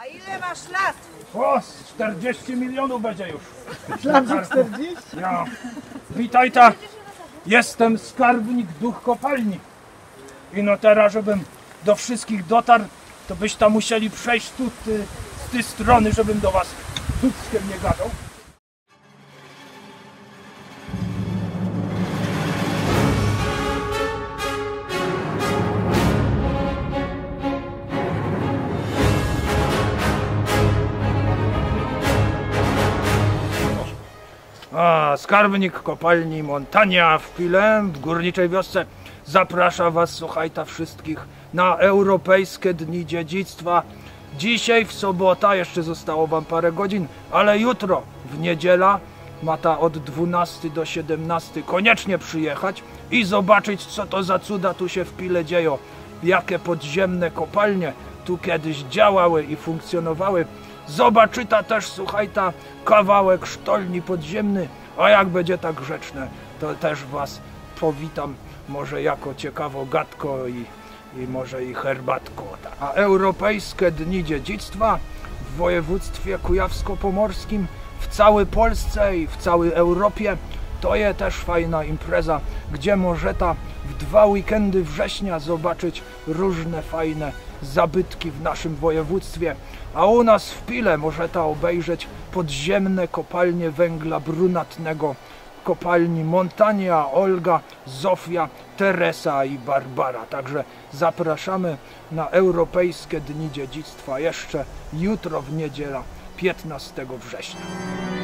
A ile masz lat? O, 40 milionów będzie już. Myślałem, że 40? Ja. Witaj ta. Jestem skarbnik duch kopalni. I no teraz, żebym do wszystkich dotarł, to byś tam musieli przejść tu z tej strony, żebym do was dudkiem nie gadał. Skarbnik kopalni Montania w Pile, w górniczej wiosce, zaprasza was, słuchajta, wszystkich na Europejskie Dni Dziedzictwa. Dzisiaj w sobota, jeszcze zostało wam parę godzin, ale jutro w niedziela ma ta od 12 do 17 koniecznie przyjechać i zobaczyć, co to za cuda tu się w Pile dzieją. Jakie podziemne kopalnie tu kiedyś działały i funkcjonowały. Zobaczyta też, słuchajta, kawałek sztolni podziemny, a jak będzie tak grzeczne, to też was powitam, może jako ciekawo gadko i może i herbatko. A Europejskie Dni Dziedzictwa w województwie kujawsko-pomorskim, w całej Polsce i w całej Europie, to jest też fajna impreza, gdzie możeta w 2 weekendy września zobaczyć różne fajne zabytki w naszym województwie, a u nas w Pile możeta obejrzeć podziemne kopalnie węgla brunatnego, kopalni Montania, Olga, Zofia, Teresa i Barbara. Także zapraszamy na Europejskie Dni Dziedzictwa jeszcze jutro w niedziela 15 września.